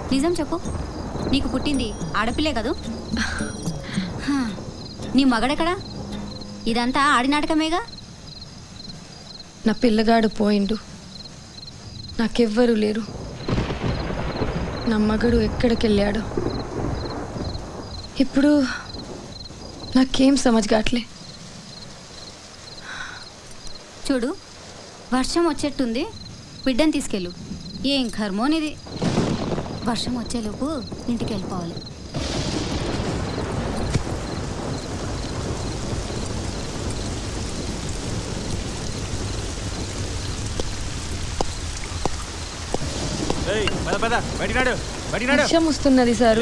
నిజం చెప్పు, నీకు పుట్టింది ఆడపిల్లే కదూ? నీ మగడెక్కడా? ఇదంతా ఆడినాటకమేగా. నా పిల్లగాడు పోయిండు, నాకెవ్వరూ లేరు. నా మగడు ఎక్కడికెళ్ళాడు? ఇప్పుడు నాకేం సమజ్గాట్లే. చూడు, వర్షం వచ్చేట్టుంది, బిడ్డను తీసుకెళ్ళు. ఏం కర్మోనిది, వర్షం వచ్చేలోపు ఇంటికి వెళ్ళిపోవాలి. వర్షం వస్తున్నది సారు.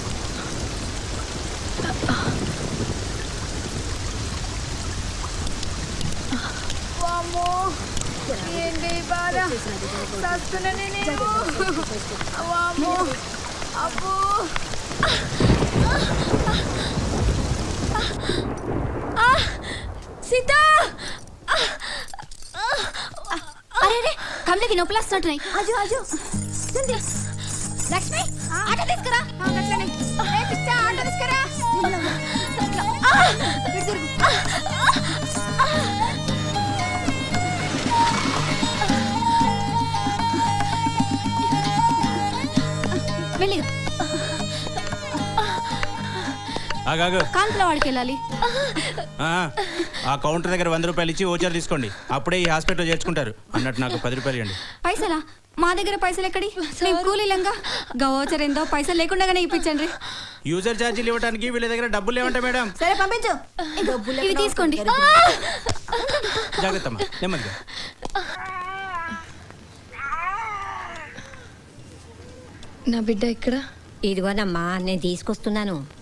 సీతా, అరే కమలకి నొప్పులు వస్తున్నట్టున్నాయి. లక్ష్మి, ఆటో తీసుకురా. ఆటో తీసుకురా. వెళ్ళి కాంట్లో వాడికి వెళ్ళాలి. ఆ కౌంటర్ దగ్గర 100 రూపాయలు ఇచ్చి ఓచర్ తీసుకోండి, అప్పుడే ఈ హాస్పిటల్ చేర్చుకుంటారు. అన్నట్టు నాకు 10 రూపాయలు ఇవ్వండి. పైసలా? మా దగ్గర పైసలు ఎక్కడి? కూలీలంగా గవోచర్ ఏందో పైసలు లేకుండానే ఇప్పించండి. యూజర్ ఛార్జీలు ఇవ్వడానికి వీళ్ళ దగ్గర డబ్బులు లేవంట మేడం. సరే పంపించు, ఇవి తీసుకోండి. జాగ్రత్త, నెమ్మదిగా. నా బిడ్డ ఎక్కడ? ఇదిగోనమ్మా, నేను తీసుకొస్తున్నాను.